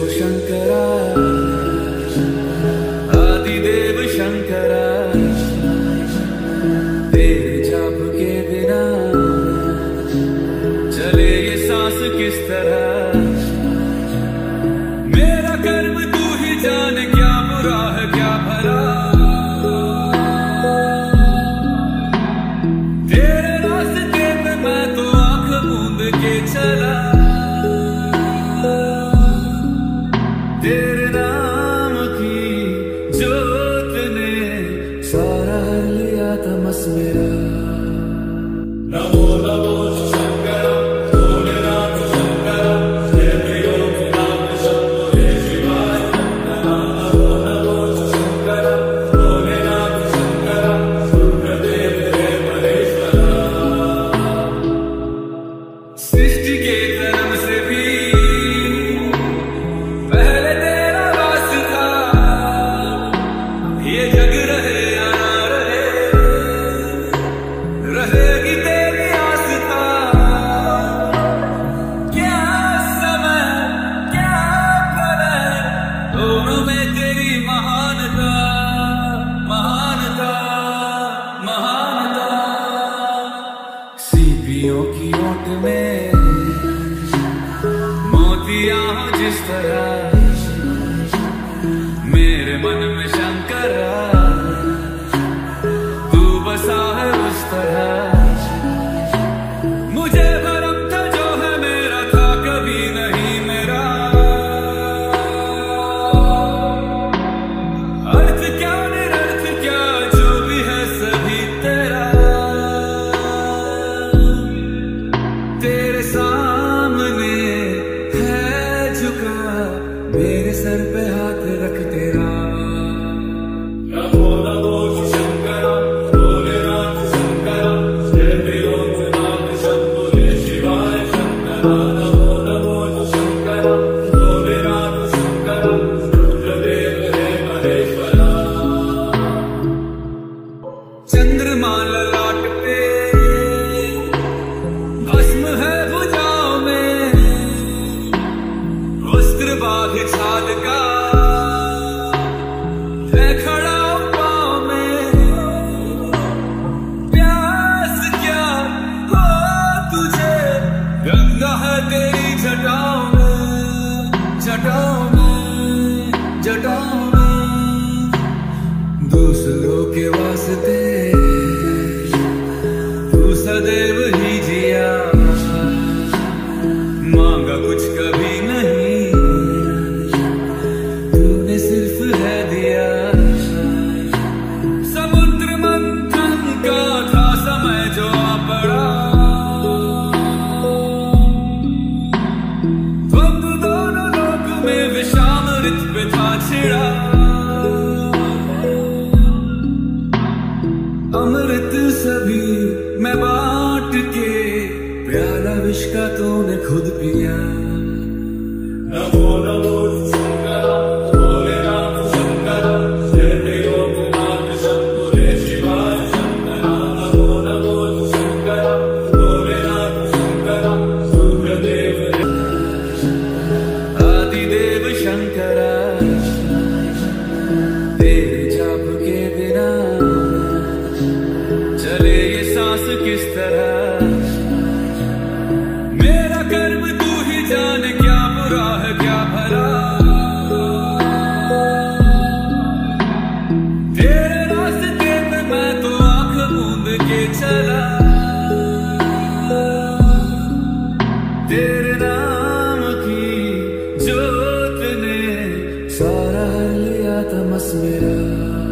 शंकरा, आदिदेव शंकरा, तेरे जाप के बिना चले ये सांस किस तरह। मेरा कर्म तू ही जाने, क्या बुरा है क्या भला। तेरे रास्ते पे मैं तो आंख मूंद के चला, तेरे नाम की जोत ने सारा लिया तमस मेरा। नमो नमो शंकरा, भोलेनाथ शंकरा, जय त्रिलोकनाथ शंभो हे शिवाय। नमो नमो शंकरा, भोलेनाथ शंकरा, रुद्रदेव हे महेश्वरा। सृष्टि के कर्म से भी पहले तेरा वास था, ये जग रहे या ना रहे, रहेगी तेरी आस्था। क्या समय क्या पल है, दोनों में तेरी महानता, महानता, महानता। सीपियों की ओट में मोतियां हो जिस तरह, मेरे मन में शंकरा तू बसा है उस तरह। मुझे भरम था जो है मेरा था कभी नहीं मेरा, अर्थ क्या निरर्थ क्या जो भी है सभी तेरा। तेरे सामने है झुका, मेरे सर पे हाथ रख तेरा। नमो नमो शंकरा, भोलेनाथ शंकरा, जय त्रिलोकनाथ शंभो हे शिवाय। शंकरा नमो नमो शंकरा, भोलेनाथ शंकरा, रुद्रदेव हे महेश्वरा। चंद्रमा ललाट पे भस्म है भुजाओं में, वस्त्र बाघ छाल का है खड़ा पाँव में। प्यास क्या हो तुझे, गंगा है तेरी जटाओं में, जटाओं में, जटाओं में। दूसरों के वास्ते तू सदैव ही जिया, मांगा कुछ कभी नहीं, तूने सिर्फ है दिया। समुद्र मंथन का था समय जो आ पड़ा, द्वंद्व दोनों लोक में विषामृत पे था छिड़ा। अमृत सभी मैं बांट के, प्याला विष का तूने खुद पिया। नमो नमो शंकरा, भोलेनाथ शंकरा, जय त्रिलोकनाथ शंभो हे शिवाय। शंकरा नमो नमो शंकरा, भोलेनाथ शंकरा, रुद्रदेव आदिदेव शंकरा, तेरे जाप के बिना चले ये सांस किस तरह। मेरा कर्म तू ही जाने, क्या बुरा है क्या भला। तेरे रास्ते पे मैं तो आंख मूंद के चला, तेरे नाम की जोत ने सारा लिया तमस मेरा।